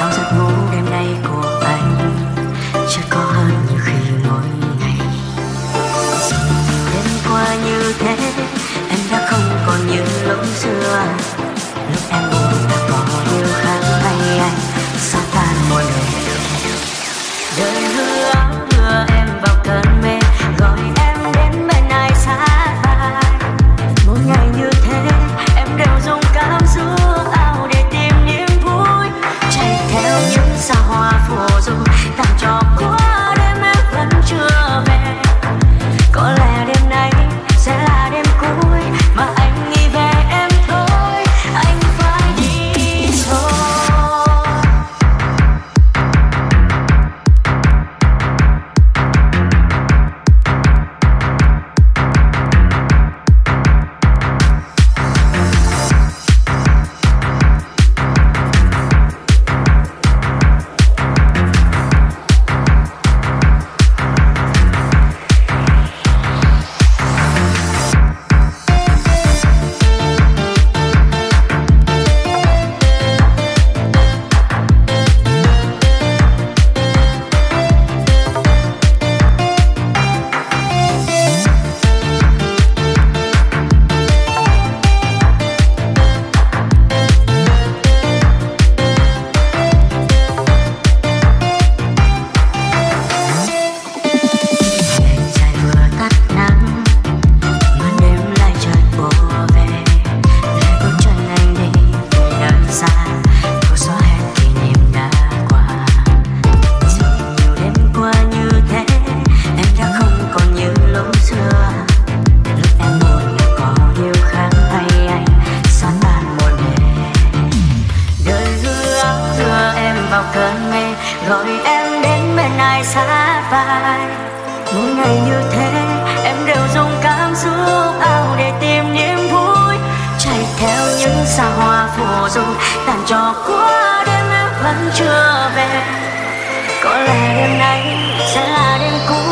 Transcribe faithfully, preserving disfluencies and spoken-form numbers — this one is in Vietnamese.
sao giấc ngủ đêm nay của anh chưa có hơn như khi mỗi ngày. Đêm qua như thế em đã không còn như lúc xưa, lúc em buồn đã có điều khác hay anh sao tan muôn đời. Đời hư áo đưa em vào cơn mê, gọi em đến bên ai xa vai. Mỗi ngày như thế em đều dùng cảm xúc ao để tìm niềm vui, chạy theo những xa hoa phù du tặng cho qua đêm em vẫn chưa về. Có lẽ đêm nay sẽ là đêm cuối mà anh nghĩ về em thôi, anh phải đi thôi. Có lẽ đêm nay sẽ là đêm cuối